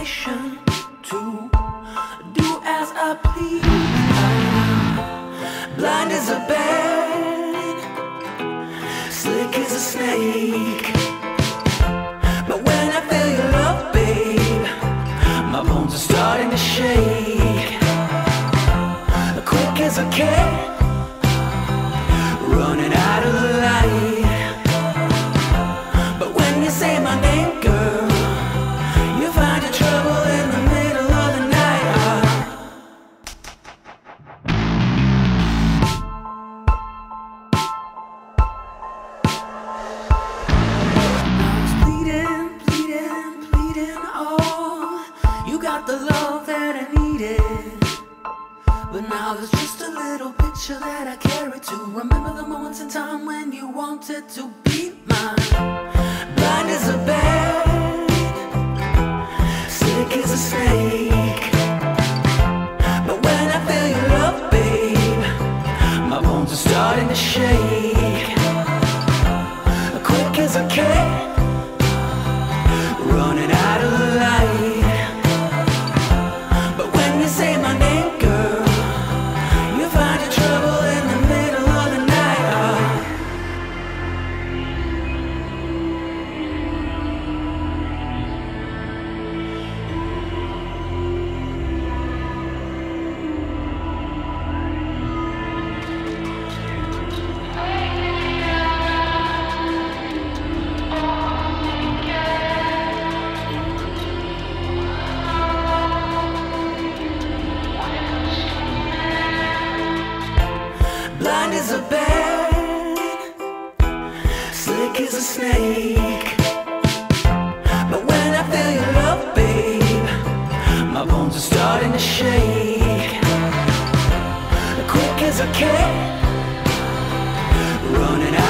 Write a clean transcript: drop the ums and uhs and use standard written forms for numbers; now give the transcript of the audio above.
permission to do as I please. Blind as a bat, slick as a snake. But when I feel your love, babe, my bones are starting to shake. Quick as a cat, running out of the light. But when you say my name, girl, you find your trouble in the middle of the night. I was pleading, pleading, pleading, oh, you got the love that I needed. But now there's just a little picture that I carry to remember the moments in time when you wanted to be mine. Blind as a bat, slick as a snake. But when I feel your love, babe, my bones are starting to shake. Quick as a cat, running out of the light. But when you say my name, girl, you find your trouble in the middle of the night. Blind as a bat, slick as a snake. But when I feel your love, babe, my bones are starting to shake. Quick as a cat, running out